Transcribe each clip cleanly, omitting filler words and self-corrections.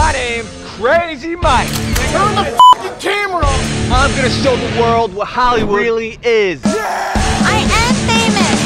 My name's Crazy Mike. Turn the fucking camera on. I'm gonna show the world what Hollywood really is. Yeah. I am famous.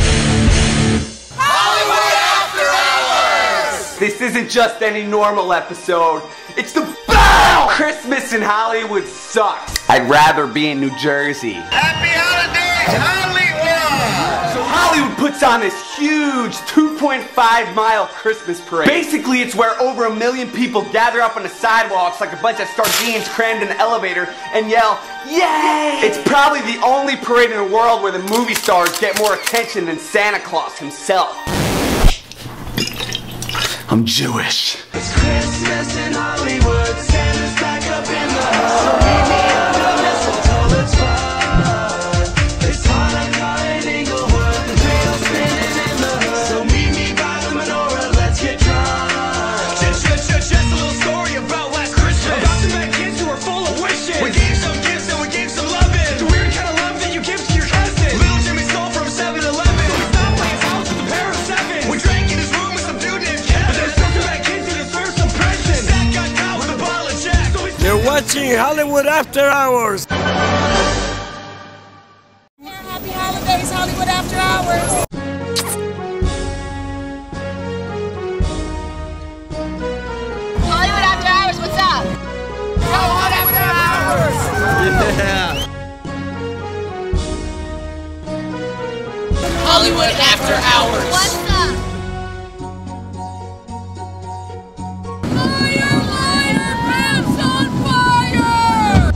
Hollywood After Hours. This isn't just any normal episode. It's the BOW! Christmas in Hollywood sucks. I'd rather be in New Jersey. Happy holidays, Hollywood. So Hollywood puts on this huge 2.5-mile Christmas parade. Basically, it's where over 1 million people gather up on the sidewalks like a bunch of sardines crammed in an elevator and yell, "Yay!" It's probably the only parade in the world where the movie stars get more attention than Santa Claus himself. I'm Jewish. It's Christmas in Hollywood. Santa's back up in the house. So meet me under mistletoe. Let's fun. It's Hanukkah in Inglewood. The wheel's spinning in the hood. So meet me by the menorah. Let's get drunk. Just a little story about last Christmas. About some bad kids who are full of wishes. We gave some gifts and we gave some loving. The weird kind of love that you give to your cousin. Little Jimmy stole from 7-Eleven. So he stopped by his house with a pair of sevens. We drank in his room with some dude named Kevin. You're watching Hollywood After Hours. Happy holidays, Hollywood After Hours. Hollywood After Hours, what's up? Hollywood After Hours. Yeah. Hollywood After Hours. What's up? Fire, fire, pants on fire!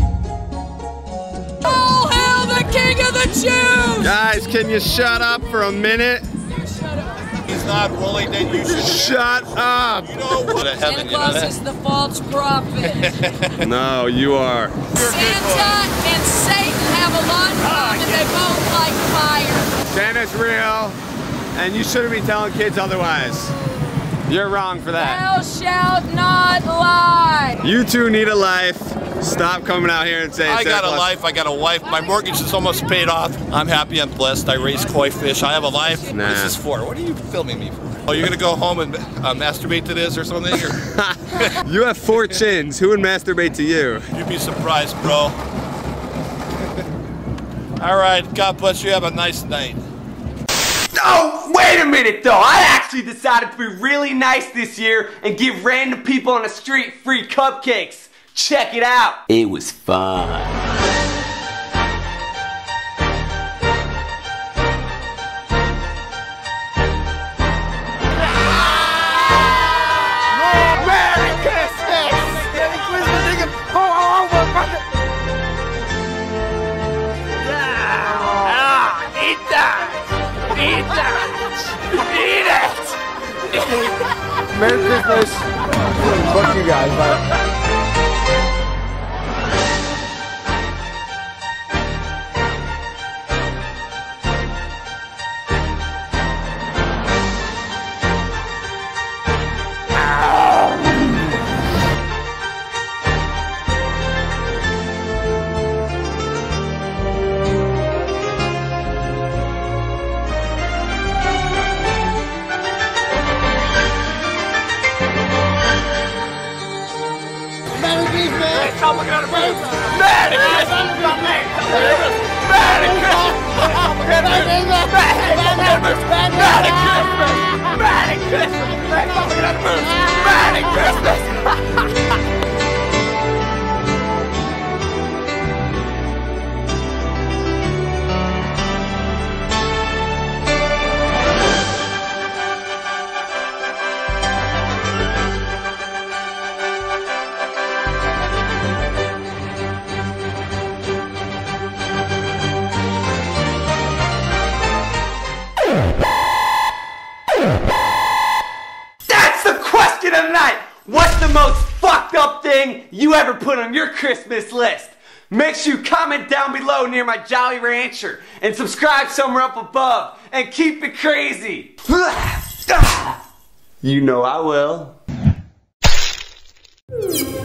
Oh, hail the King of the Jews! Guys, can you shut up for a minute? He's not willing, then you should Shut up! You know what a heaven, you know that? is the false prophet. No, you are. Santa and Satan have a lot in common. They both like fire. Santa's real, and you shouldn't be telling kids otherwise. You're wrong for that. Thou shalt not lie. You two need a life. Stop coming out here and saying I got a Santa Claus- life, I got a wife, my mortgage is almost paid off. I'm happy, I'm blessed, I raise koi fish, I have a life. Nah. What is this for? What are you filming me for? Oh, you're gonna go home and masturbate to this or something? You have 4 chins. Who would masturbate to you? You'd be surprised, bro. All right, God bless you, have a nice night. Oh, wait a minute though! I actually decided to be really nice this year and give random people on the street free cupcakes. Check it out! It was fun. Merry Christmas. Fuck you guys, bye. That's the question of the night! What's the most fucked up thing you ever put on your Christmas list? Make sure you comment down below near my Jolly Rancher and subscribe somewhere up above and keep it crazy. You know I will.